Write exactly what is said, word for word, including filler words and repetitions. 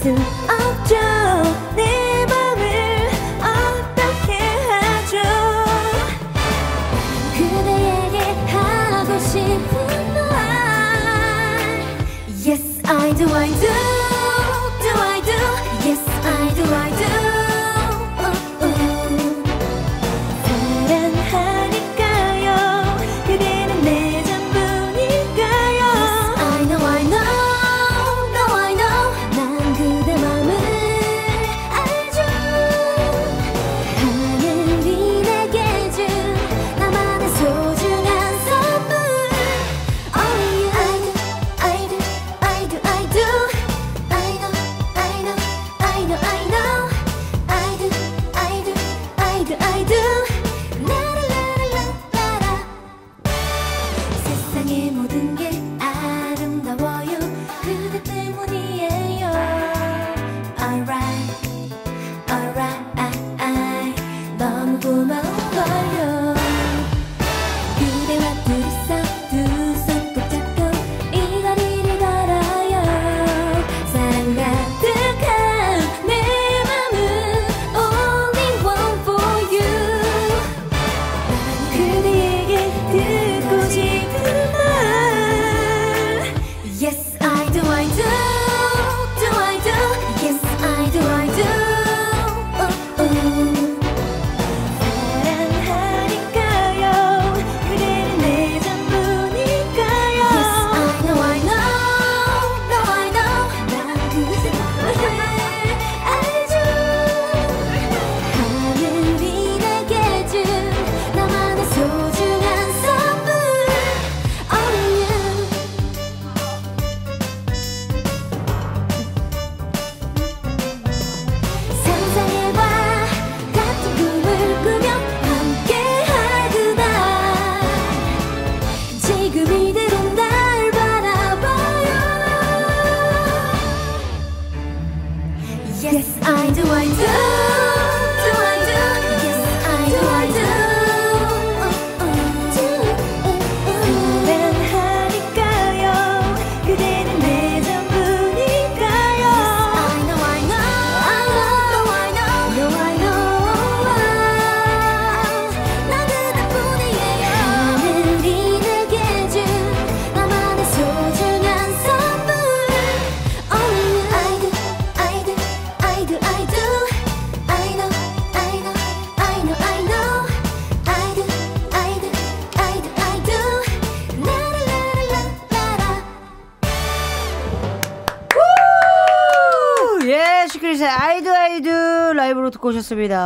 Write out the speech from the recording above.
수 없죠. 내 맘을 어떻게 하죠. 그대에게 하고 싶은 말 Yes I do I do Do I do Yes I do I do 세상의 모든 게 아름다워요. 그대 때문이에요. Alright, alright. 너무 고마워요. 그대와 둘이서 두 손 꼭 잡고 이 거리를 걸어요. 사랑 가득한 내 맘은 only one for you. 그대에게 듣고 싶은 Yes, I do, I do, do I do, yes, I do, I do, uh, uh. 사랑하니까요, 그대는 내 전부니까요. Yes, I know, I know, no, I know, 난 그대를 알죠. 하늘이 내게 준 나만의 소중한 선물 Only you. 상상해봐 같은 꿈을 꾸며 함께하구나. 지금 이대로 날 바라봐요. Yes I do I do Do I do Yes I do I do 사랑하니까요 그대는 내 전부니까요. I know I know I know I know No I know 난 그대뿐이에요. 하늘이 내게 준 나만의 소중한 선물 Only you. I do I do I do I do I know I know I know I know I do I do I do I do 라라라라라라. 예, 시크릿의 아이드 아이드 라이브로 듣고 오셨습니다.